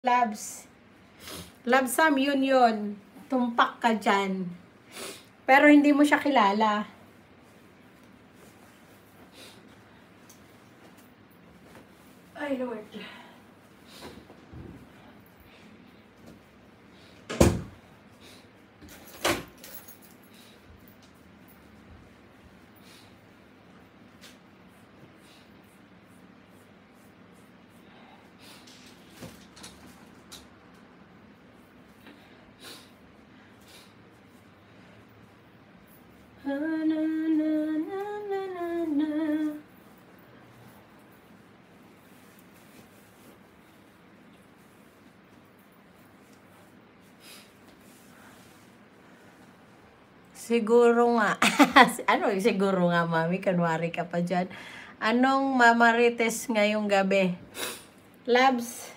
Labs. Labsam, yun. Tumpak ka dyan. Pero hindi mo siya kilala. Ay, Lord. Siguro nga. Ano siguro nga, mami? Kanwari ka pa dyan. Anong mamarites ngayong gabi? Labs.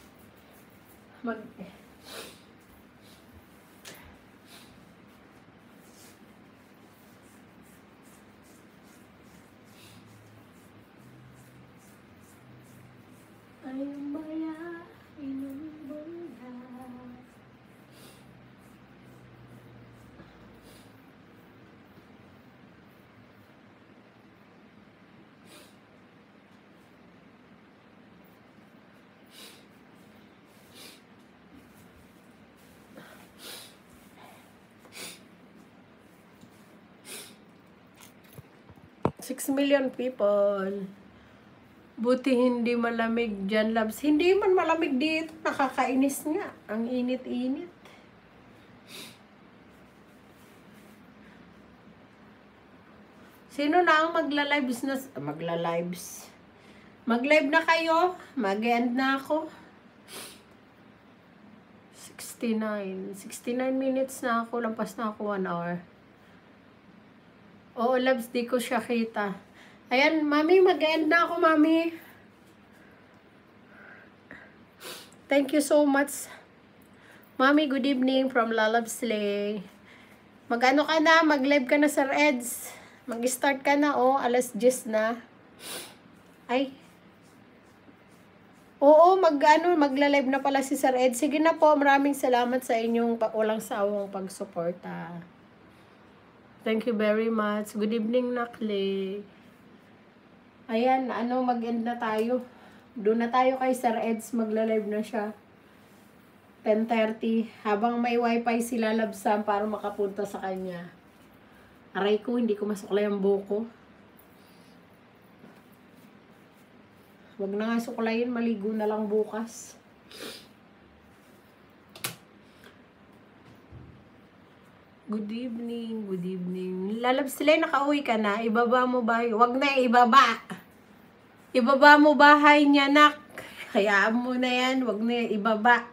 Ayong baya, inumbunda. Six million people. Buti hindi malamig dyan, Labs. Hindi man malamig dito. Nakakainis nga. Ang init-init. Sino na ang magla-lives na? Magla-lives. Mag-live na kayo. Mag-end na ako. 69 minutes na ako. Lampas na ako 1 hour. Oo, Labs. Di ko siya kita. Ayan, mami. Mag-end na ako, mami. Thank you so much. Mami, good evening from Lalab Slay. Mag-ano ka na? Mag-live ka na, Sir Eds. Mag-start ka na, oh. Alas 10 na. Ay. Oo, magla-live na pala si Sir Eds. Sige na po, maraming salamat sa inyong walang sawang pagsuporta. Thank you very much. Good evening, Nakli. Ayan, mag-end na tayo. Doon na tayo kay Sir Eds. Magla-live na siya. 10:30. Habang may wifi sila, Labsam, para makapunta sa kanya. Aray ko, hindi ko masuklay ang buko. Huwag na nga suklayin, maligo na lang bukas. Good evening, good evening. Lalab sila, nakauwi ka na? Ibaba mo ba? Huwag na ibaba. Ibaba mo bahay niya, nak. Hayaan mo na yan, huwag na ibaba.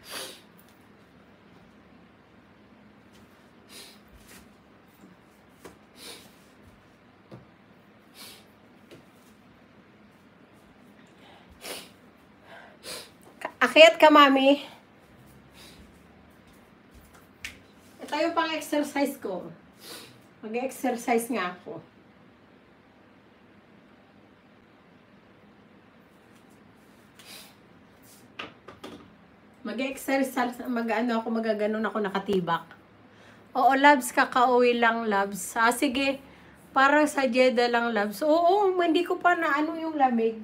Akyat ka, mami. Ito yung pang-exercise ko. Mag-exercise nga ako. Mag-exercise, magaganon ako nakatibak. Oo, Labs, kakauwi lang, Labs. Sige, para sa Jeddah lang, Labs. Oo, hindi ko pa na yung lamig.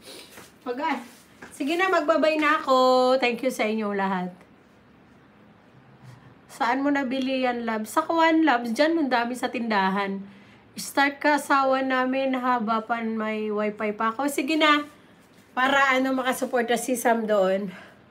Sige na, magbabay na ako. Thank you sa inyong lahat. Saan mo nabili yan, Labs? Sa Kwan, Labs. Diyan, ang dami sa tindahan. Start ka, asawa namin, haba pa may wifi pa ako. Sige na, para makasuporta si Sam doon.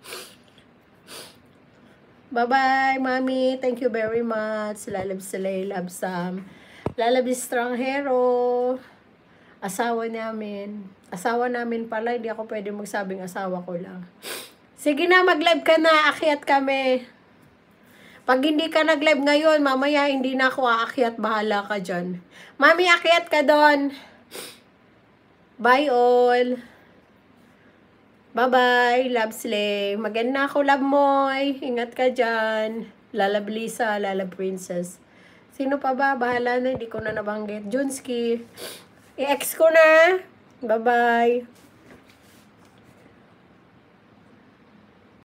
Bye-bye, Mami. Thank you very much. Lalab Salay, Love Sam. Lalab Strong Hero. Asawa namin. Asawa namin pala. Hindi ako pwede magsabing asawa ko lang. Sige na, mag-live ka na. Akyat kami. Pag hindi ka nag-live ngayon, mamaya hindi na ako aakyat. Bahala ka dyan. Mami, akyat ka doon. Bye all. Bye-bye, Love Slay. Maganda ako, Love Moy. Ingat ka dyan. Lalab Lisa, Lalab Princess. Sino pa ba? Bahala na, hindi ko na nabanggit. Junski. I-ex ko na. Bye-bye.